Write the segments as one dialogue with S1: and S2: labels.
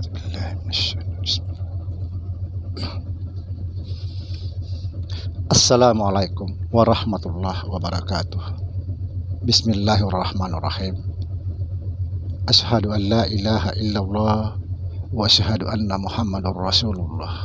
S1: Assalamualaikum warahmatullahi wabarakatuh. Bismillahirrahmanirrahim. Asyhadu an la ilaha illallah wa asyhadu anna Muhammadar Rasulullah.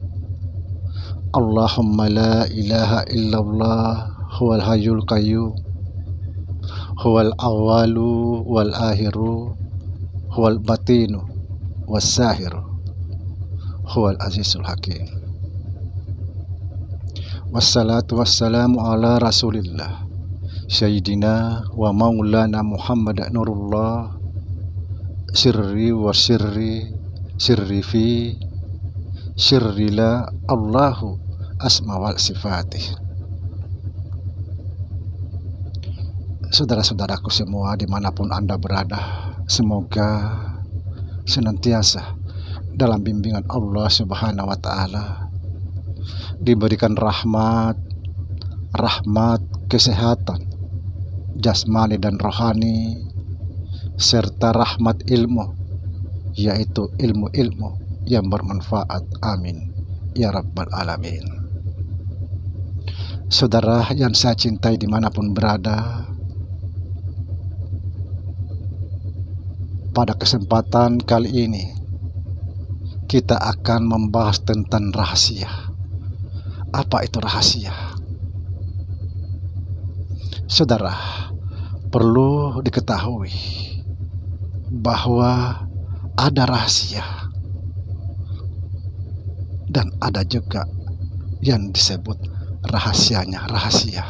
S1: Allahumma la ilaha illallah huwal hayyul qayyum huwal awwalu wal akhiru huwal batinu was sahiru huwal azizul hakim. Wassalatu wassalamu ala rasulillah Sayyidina wa maulana Muhammad nurullah sirri wa sirri fi sirri la Allahu asma wal sifatih. Saudara-saudaraku semua dimanapun Anda berada, semoga senantiasa dalam bimbingan Allah Subhanahu wa Ta'ala, diberikan rahmat kesehatan jasmani dan rohani, serta rahmat ilmu, yaitu ilmu-ilmu yang bermanfaat. Amin ya rabbal alamin. Saudara yang saya cintai dimanapun berada, pada kesempatan kali ini kita akan membahas tentang rahasia. Apa itu rahasia? Saudara, perlu diketahui bahwa ada rahasia dan ada juga yang disebut rahasianya rahasia.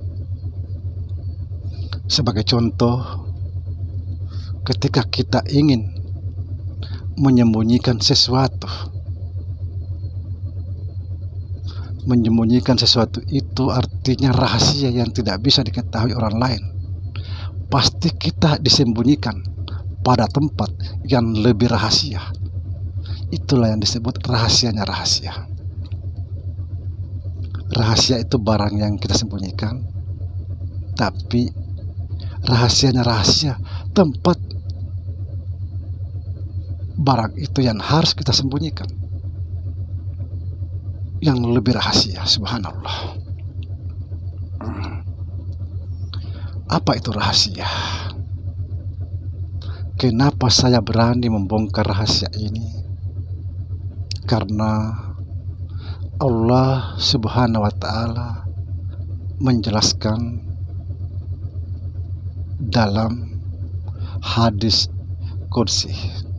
S1: Sebagai contoh, ketika kita ingin menyembunyikan sesuatu itu artinya rahasia yang tidak bisa diketahui orang lain. Pasti kita disembunyikan pada tempat yang lebih rahasia. Itulah yang disebut rahasianya rahasia. Rahasia itu barang yang kita sembunyikan, tapi rahasianya rahasia, tempat barang itu yang harus kita sembunyikan, yang lebih rahasia. Subhanallah. Apa itu rahasia? Kenapa saya berani membongkar rahasia ini? Karena Allah Subhanahu wa Ta'ala menjelaskan dalam hadis qudsi.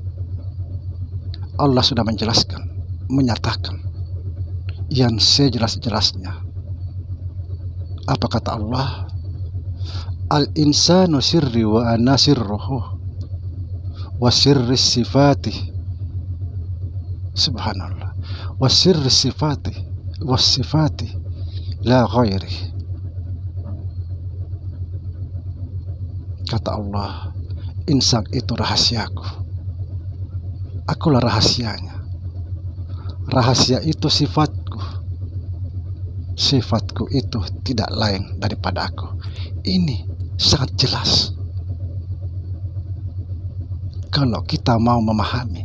S1: Allah sudah menjelaskan, menyatakan yang sejelas-jelasnya. Apa kata Allah? Al-insanu sirri wa ana sirruhu wa sirri sifati. Subhanallah. Wa sirri sifati wa sifati la ghairi. Kata Allah, insan itu rahasiaku, akulah rahasianya. Rahasia itu sifatku, sifatku itu tidak lain daripada aku. Ini sangat jelas kalau kita mau memahami.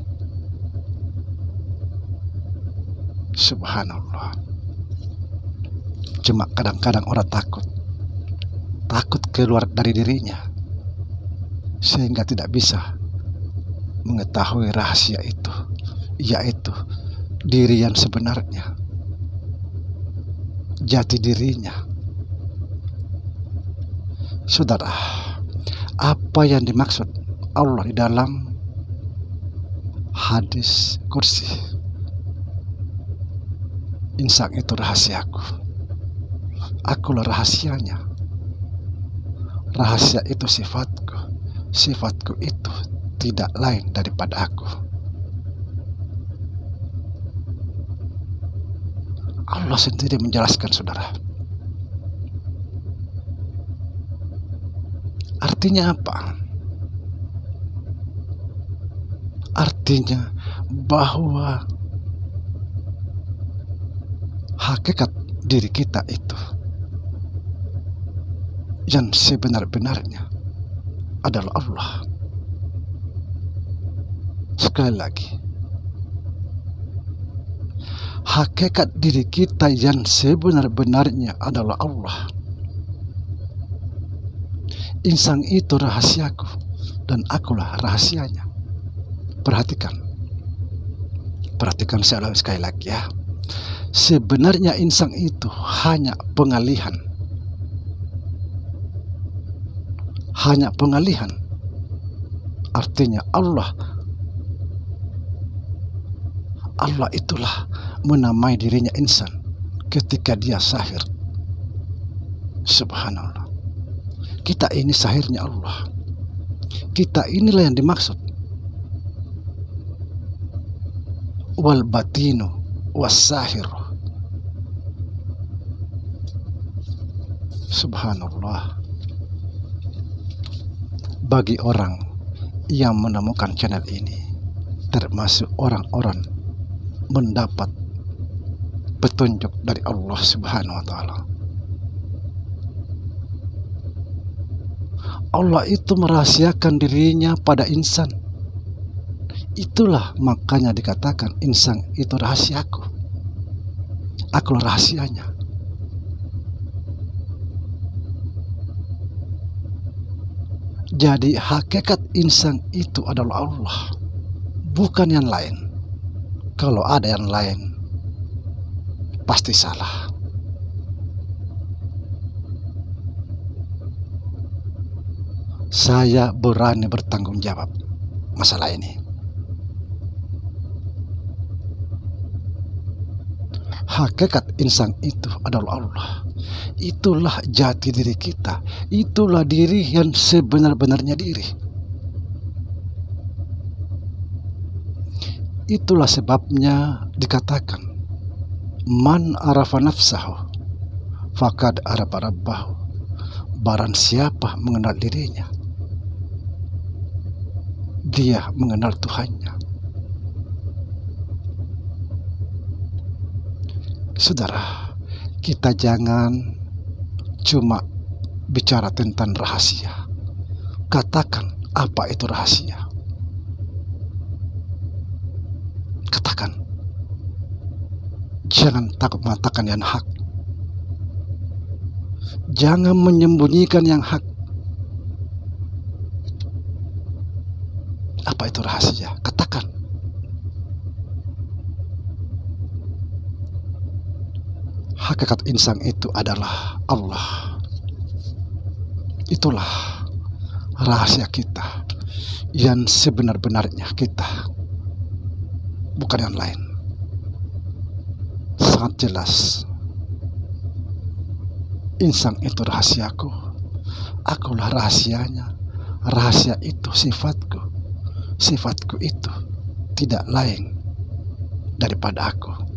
S1: Subhanallah. Cuma kadang-kadang orang takut keluar dari dirinya, sehingga tidak bisa mengetahui rahasia itu, yaitu diri yang sebenarnya, jati dirinya. Saudara, apa yang dimaksud Allah di dalam hadis qudsi? Insan itu rahasiaku, akulah rahasianya. Rahasia itu sifatku, sifatku itu tidak lain daripada aku. Allah sendiri menjelaskan, saudara. Artinya apa? Artinya bahwa hakikat diri kita itu yang sebenar-benarnya adalah Allah. Sekali lagi, Hakikat diri kita yang sebenar-benarnya adalah Allah. Insan itu rahasiaku dan akulah rahasianya. Perhatikan sekali lagi ya. Sebenarnya insan itu hanya pengalihan. Hanya pengalihan. Artinya Allah itulah menamai dirinya insan ketika dia sahir. Subhanallah. Kita ini sahirnya Allah. Kita inilah yang dimaksud. Wal batinu was sahir. Subhanallah. Bagi orang yang menemukan channel ini, termasuk orang-orang mendapat petunjuk dari Allah Subhanahu wa Ta'ala. Allah itu merahasiakan dirinya pada insan. Itulah makanya dikatakan insan itu rahasiaku. Akulah rahasianya. Jadi hakikat insan itu adalah Allah, bukan yang lain. Kalau ada yang lain, pasti salah. Saya berani bertanggung jawab masalah ini. Hakikat insan itu adalah Allah. Itulah jati diri kita. Itulah diri yang sebenar-benarnya diri. Itulah sebabnya dikatakan, man arafa nafsahu faqad arafa rabbahu. Barang siapa mengenal dirinya, dia mengenal Tuhannya. Saudara, kita jangan cuma bicara tentang rahasia. Katakan apa itu rahasia. Katakan. Jangan takut mengatakan yang hak. Jangan menyembunyikan yang hak. Apa itu rahasia? Katakan. Hakikat insan itu adalah Allah. Itulah rahasia kita yang sebenar-benarnya kita, bukan yang lain. Sangat jelas. Insan itu rahasiaku, akulah rahasianya. Rahasia itu sifatku. Sifatku itu tidak lain daripada aku.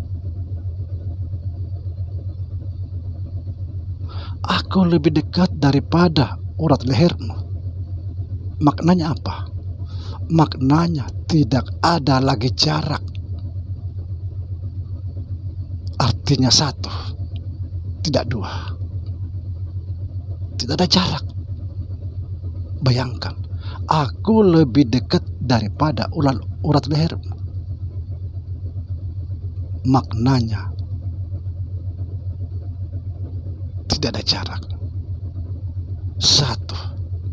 S1: Aku lebih dekat daripada urat lehermu. Maknanya apa? Maknanya tidak ada lagi jarak. Artinya satu, tidak dua. Tidak ada jarak. Bayangkan, aku lebih dekat daripada urat lehermu. Maknanya tidak ada jarak. Satu,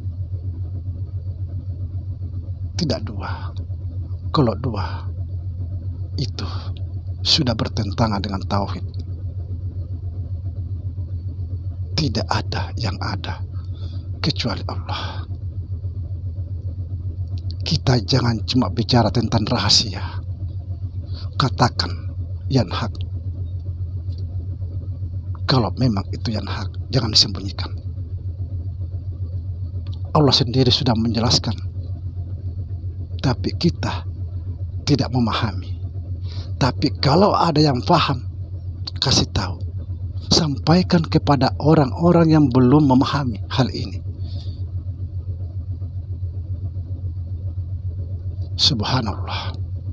S1: tidak dua. Kalau dua, itu sudah bertentangan dengan tauhid. Tidak ada yang ada kecuali Allah. Kita jangan cuma bicara tentang rahasia. Katakan yang hak. Kalau memang itu yang hak, jangan disembunyikan. Allah sendiri sudah menjelaskan, tapi kita tidak memahami. Tapi kalau ada yang paham, kasih tahu. Sampaikan kepada orang-orang yang belum memahami hal ini. Subhanallah.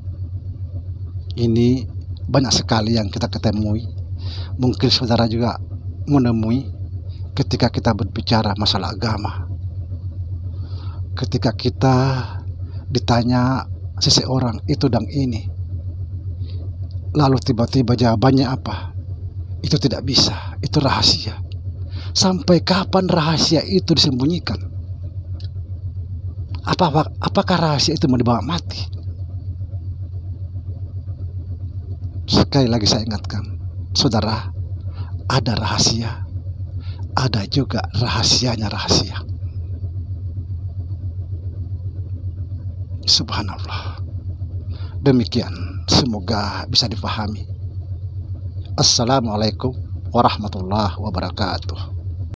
S1: Ini banyak sekali yang kita ketemui. Mungkin saudara juga menemui ketika kita berbicara masalah agama. Ketika kita ditanya seseorang itu dan ini, lalu tiba-tiba jawabannya apa? Itu tidak bisa, itu rahasia. Sampai kapan rahasia itu disembunyikan? Apakah rahasia itu mau dibawa mati? Sekali lagi saya ingatkan, saudara, ada rahasia, ada juga rahasianya rahasia. Subhanallah. Demikian, semoga bisa difahami. Assalamualaikum warahmatullahi wabarakatuh.